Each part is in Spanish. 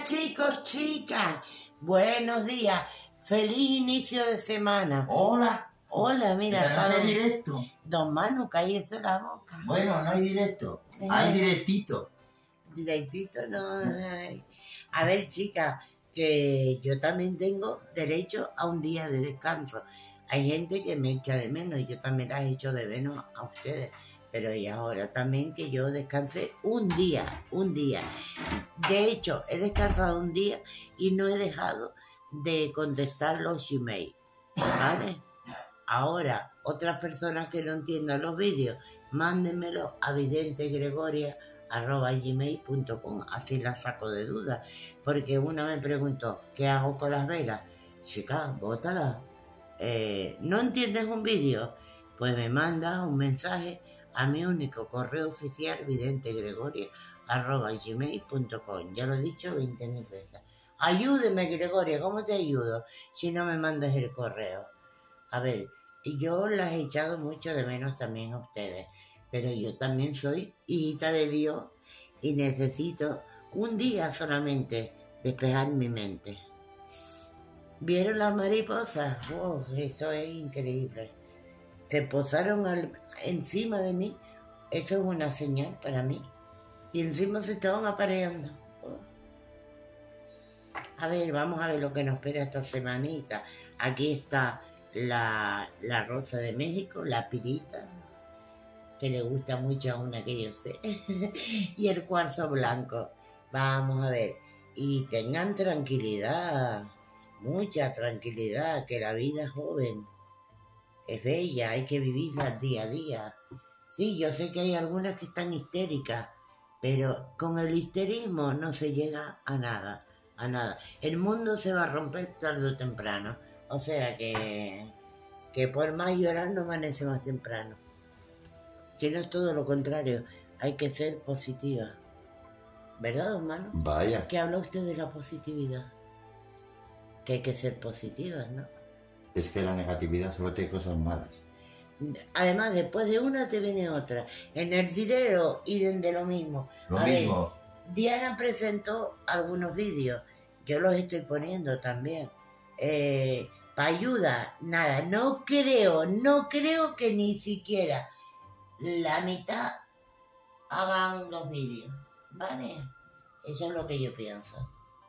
Hola chicos, chicas, buenos días, feliz inicio de semana. Hola. Hola, mira, Esta noche hay directo. Don Manu, cállese la boca. Bueno, no hay directo, hay directito. Directito no hay. A ver, chicas, que yo también tengo derecho a un día de descanso. Hay gente que me echa de menos y yo también las echo de menos a ustedes. Pero y ahora también que yo descanse un día. De hecho, he descansado un día y no he dejado de contestar los Gmail, ¿vale? Ahora, otras personas que no entiendan los vídeos, mándenmelo a vidintegregoria@gmail.com, así la saco de dudas. Porque una me preguntó, ¿qué hago con las velas? Chica, bótala. ¿No entiendes un vídeo? Pues me mandas un mensaje a mi único correo oficial, vidintegregoria@gmail.com. Ya lo he dicho 20.000 veces. Ayúdeme, Gregoria, ¿cómo te ayudo si no me mandas el correo? A ver, yo las he echado mucho de menos también a ustedes, pero yo también soy hijita de Dios y necesito un día solamente despejar mi mente. ¿Vieron las mariposas? Oh, eso es increíble. Se posaron encima de mí. Eso es una señal para mí. Y encima se estaban apareando. Oh. A ver, vamos a ver lo que nos espera esta semanita. Aquí está la rosa de México, la pirita, que le gusta mucho a una que yo sé. Y el cuarzo blanco. Vamos a ver. Y tengan tranquilidad. Mucha tranquilidad, que la vida es joven. Es bella, hay que vivirla día a día. Sí, yo sé que hay algunas que están histéricas, pero con el histerismo no se llega a nada, a nada. El mundo se va a romper tarde o temprano. O sea que por más llorar no amanece más temprano. Que no es todo lo contrario, hay que ser positiva. ¿Verdad, don Manu? Vaya. ¿Qué habla usted de la positividad? Que hay que ser positivas, ¿no? Es que la negatividad solo tiene cosas malas. Además, después de una te viene otra. En el dinero y de lo mismo. Lo mismo. Ver, Diana presentó algunos vídeos. Yo los estoy poniendo también. Para ayuda, nada. No creo que ni siquiera la mitad hagan los vídeos. ¿Vale? Eso es lo que yo pienso.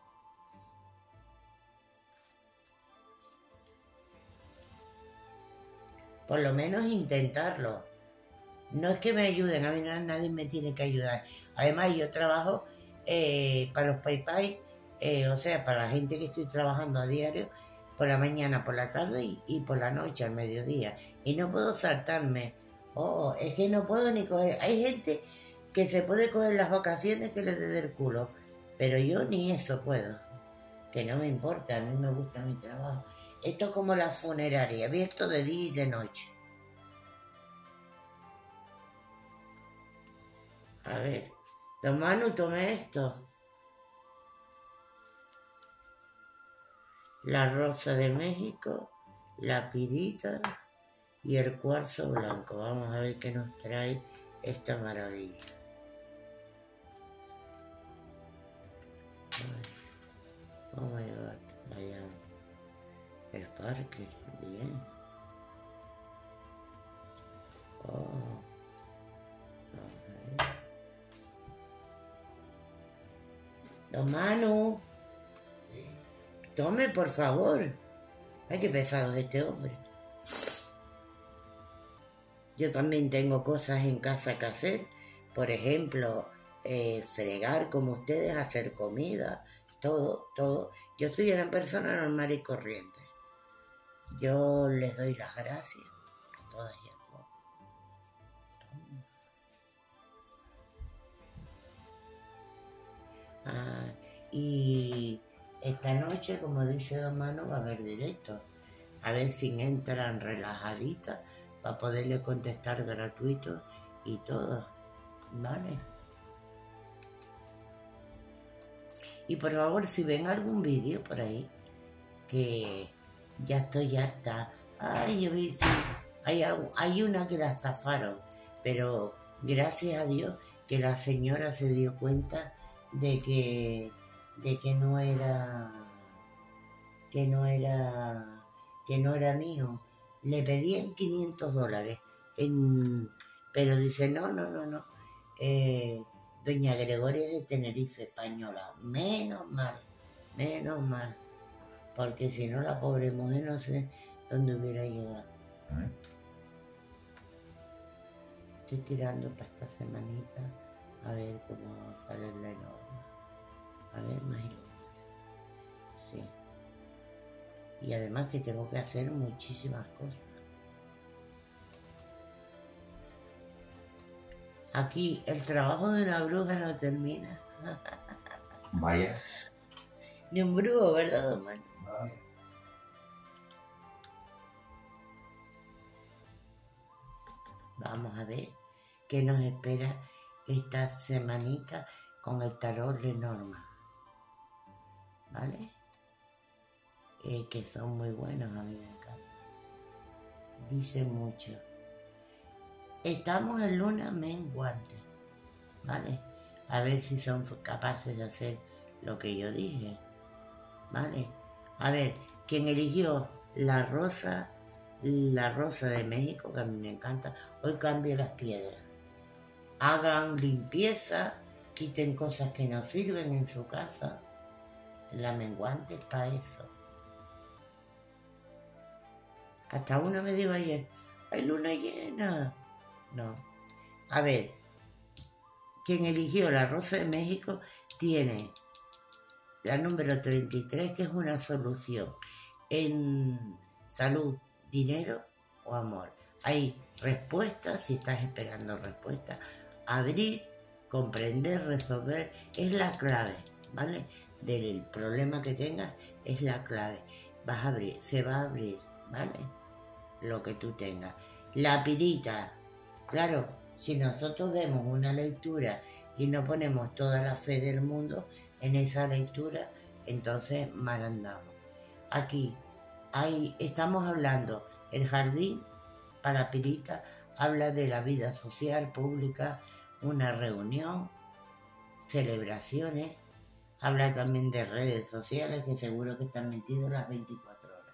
Por lo menos intentarlo. No es que me ayuden, a mí nadie me tiene que ayudar. Además, yo trabajo para los PayPal, o sea, para la gente que estoy trabajando a diario, por la mañana, por la tarde y por la noche, al mediodía. Y no puedo saltarme. Oh, es que no puedo ni coger. Hay gente que se puede coger las vacaciones que les dé del culo, pero yo ni eso puedo. Que no me importa, a mí me gusta mi trabajo. Esto es como la funeraria, abierto de día y de noche. A ver, don Manu, tome esto. La rosa de México, la pirita y el cuarzo blanco. Vamos a ver qué nos trae esta maravilla. Vamos a llevar allá. El parque, bien. Oh. Okay. Don Manu. Sí. Tome, por favor. Ay, qué pesado es este hombre. Yo también tengo cosas en casa que hacer. Por ejemplo, fregar como ustedes, hacer comida, todo. Yo soy una persona normal y corriente. Yo les doy las gracias a todas y a todos. Y esta noche, como dice don Manu, va a haber directo. A ver si entran relajaditas para poderle contestar gratuito y todo. ¿Vale? Y por favor, si ven algún vídeo por ahí, que ya estoy harta. Ay, yo vi, sí, hay una que la estafaron, pero gracias a Dios que la señora se dio cuenta de que de que no era mío. Le pedían $500, pero dice, no. Doña Gregoria de Tenerife, española. Menos mal, porque si no la pobre mujer no sé dónde hubiera llegado. Estoy tirando para esta semanita a ver cómo sale la norma. A ver, más iluminación. Sí. Y además que tengo que hacer muchísimas cosas. Aquí el trabajo de una bruja no termina. Vaya. Ni un brujo, ¿verdad, don Manuel? Vaya. Vamos a ver qué nos espera esta semanita con el tarot de Norma. ¿Vale? Que son muy buenos, a mí me encantan. Dice mucho. Estamos en luna menguante, ¿vale? A ver si son capaces de hacer lo que yo dije, ¿vale? A ver, quien eligió la rosa de México, que a mí me encanta, hoy cambie las piedras. Hagan limpieza, quiten cosas que no sirven en su casa. La menguante es para eso. Hasta uno me dijo ayer, hay luna llena. No. A ver, quien eligió la rosa de México tiene la número 33, que es una solución en salud, dinero o amor. Hay respuestas, si estás esperando respuesta. Abrir, comprender, resolver es la clave, ¿vale? Del problema que tengas es la clave. Vas a abrir, se va a abrir, ¿vale? Lo que tú tengas. La pirita. Claro, si nosotros vemos una lectura y no ponemos toda la fe del mundo en esa lectura, entonces mal andamos. Aquí estamos hablando, el jardín para pirita habla de la vida social, pública, una reunión, celebraciones, habla también de redes sociales que seguro que están metidos las 24 horas.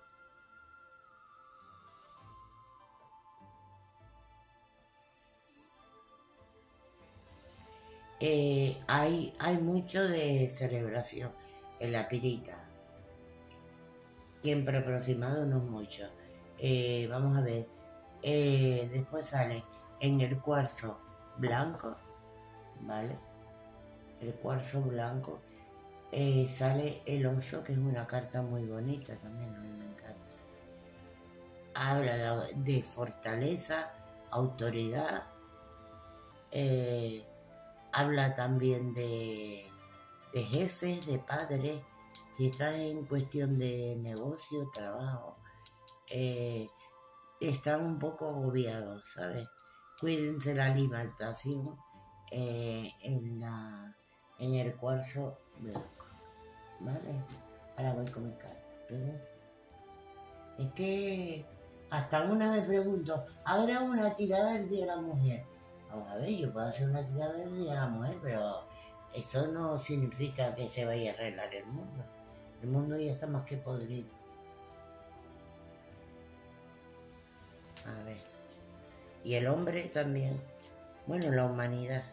Hay mucho de celebración en la pirita. Siempre aproximado no es mucho. Vamos a ver. Después sale en el cuarzo blanco, ¿vale? El cuarzo blanco. Sale el oso, que es una carta muy bonita también, a mí me encanta. Habla de fortaleza, autoridad. Habla también de jefes, de padres. Si estás en cuestión de negocio, trabajo, están un poco agobiados, ¿sabes? Cuídense la alimentación en el cuarzo blanco, ¿vale? Ahora voy con mi carta. Es que hasta una vez pregunto, ¿habrá una tirada del Día de la Mujer? Vamos a ver, yo puedo hacer una tirada del Día de la Mujer, pero eso no significa que se vaya a arreglar el mundo. El mundo ya está más que podrido. A ver. Y el hombre también. Bueno, la humanidad.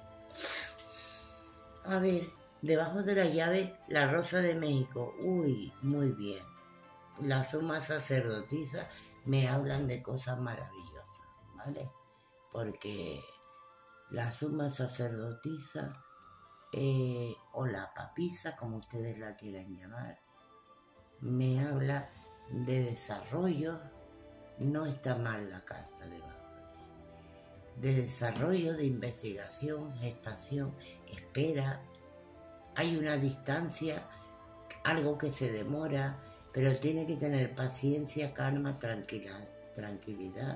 A ver, debajo de la llave, la rosa de México. Uy, muy bien. La suma sacerdotisa me hablan de cosas maravillosas, ¿vale? Porque la suma sacerdotisa o la papisa, como ustedes la quieran llamar, me habla de desarrollo. No está mal la carta debajo de desarrollo, de investigación, gestación, espera. Hay una distancia, algo que se demora, pero tiene que tener paciencia, calma, tranquilidad.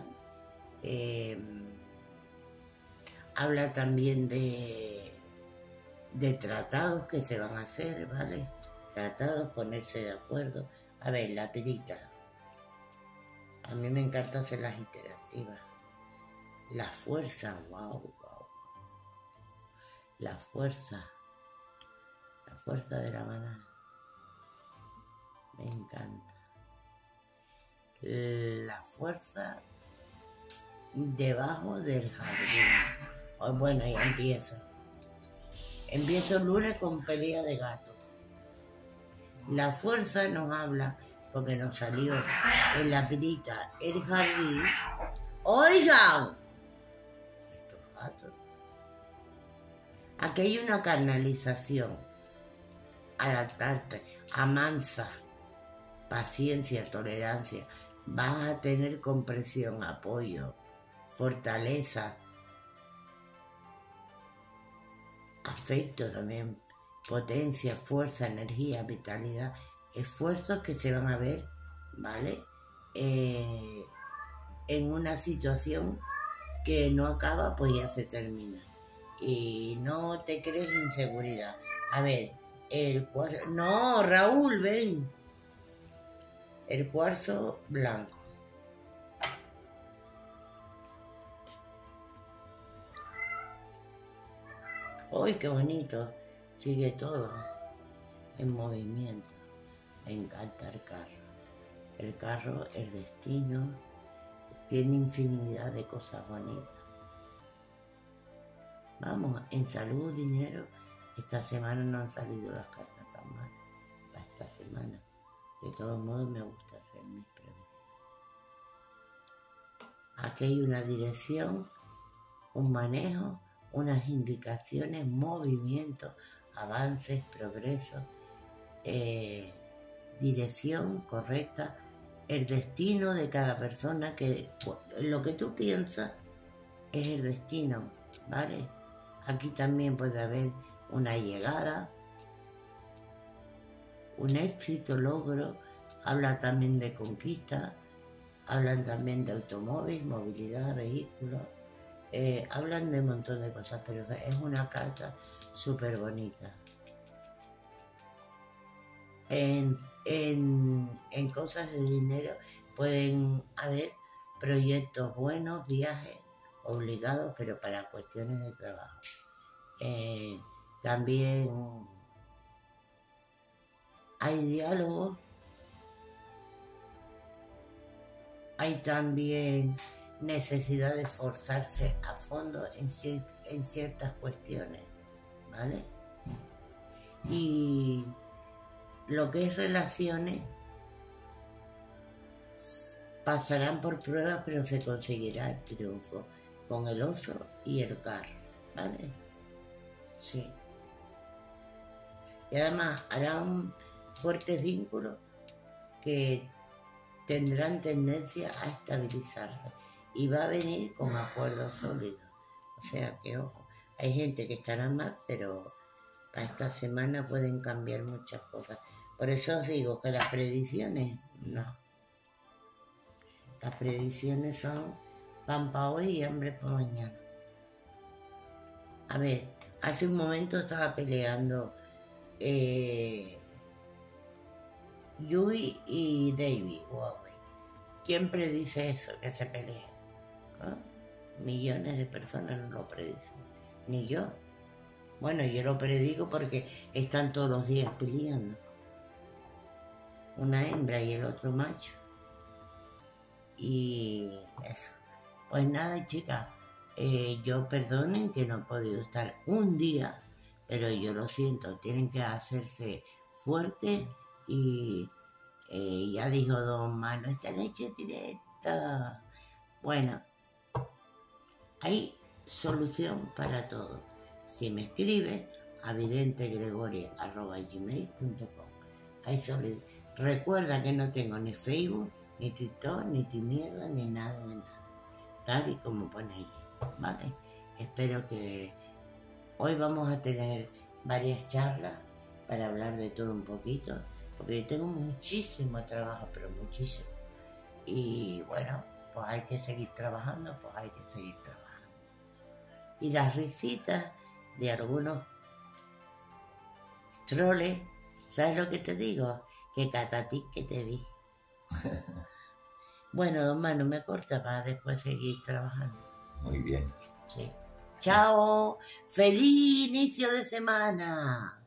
Habla también de tratados que se van a hacer, ¿vale? Tratados, ponerse de acuerdo. A ver, la pirita. A mí me encanta hacer las interactivas. La fuerza, wow. La fuerza fuerza de la manada. Me encanta. La fuerza debajo del jardín. Oh, bueno, ya empieza. Empiezo el lunes con pelea de gato. La fuerza nos habla, porque nos salió en la pirita el jardín. ¡Oigan! Estos gatos. Aquí hay una canalización. Adaptarte, amansa, paciencia, tolerancia. Vas a tener comprensión, apoyo, fortaleza, afecto también, potencia, fuerza, energía, vitalidad, esfuerzos que se van a ver, ¿vale? En una situación que no acaba, pues ya se termina. Y no te crees inseguridad. A ver, el cuarzo... No, Raúl, ven. El cuarzo blanco. ¡Uy, qué bonito! Sigue todo en movimiento. Me encanta el carro. El carro, el destino, tiene infinidad de cosas bonitas. Vamos, en salud, dinero, esta semana no han salido las cartas tan mal. Para esta semana. De todos modos me gusta hacer mis previsiones. Aquí hay una dirección, un manejo, unas indicaciones, movimientos, avances, progresos, dirección correcta, el destino de cada persona, que lo que tú piensas es el destino, ¿vale? Aquí también puede haber una llegada, un éxito, logro, habla también de conquista, hablan también de automóvil, movilidad, vehículos, hablan de un montón de cosas, pero es una carta súper bonita. En cosas de dinero pueden haber proyectos buenos, viajes obligados, pero para cuestiones de trabajo. También hay diálogos, hay también necesidad de esforzarse a fondo en ciertas cuestiones, ¿vale? Y lo que es relaciones pasarán por pruebas, pero se conseguirá el triunfo con el oso y el carro, ¿vale? Sí. Y además harán fuertes vínculos que tendrán tendencia a estabilizarse y va a venir con acuerdos sólidos. O sea que, ojo, hay gente que estará mal, pero para esta semana pueden cambiar muchas cosas. Por eso os digo que las predicciones, no. Las predicciones son pan para hoy y hambre para mañana. A ver, hace un momento estaba peleando Yui y David Bowie. ¿Quién predice eso, que se peleen? ¿Ah? Millones de personas no lo predicen, ni yo. Bueno, yo lo predigo porque están todos los días peleando. Una hembra y el otro macho. Y eso. Pues nada, chicas, yo perdonen que no he podido estar un día, pero yo lo siento, tienen que hacerse fuertes y ya dijo Don Mano, esta leche directa. Bueno, hay solución para todo. Si me escribes a vidente.gregoria@gmail.com. Hay solución. Recuerda que no tengo ni Facebook, ni TikTok, ni mierda, ni nada de nada. Tal y como pone ahí, ¿vale? Espero que hoy vamos a tener varias charlas para hablar de todo un poquito, porque yo tengo muchísimo trabajo, pero muchísimo. Y bueno, pues hay que seguir trabajando, pues hay que seguir trabajando. Y las risitas de algunos troles, ¿sabes lo que te digo? Que catatic que te vi. Bueno, Don Manu, me corta para después seguir trabajando. Muy bien. Sí. Chao. Feliz inicio de semana.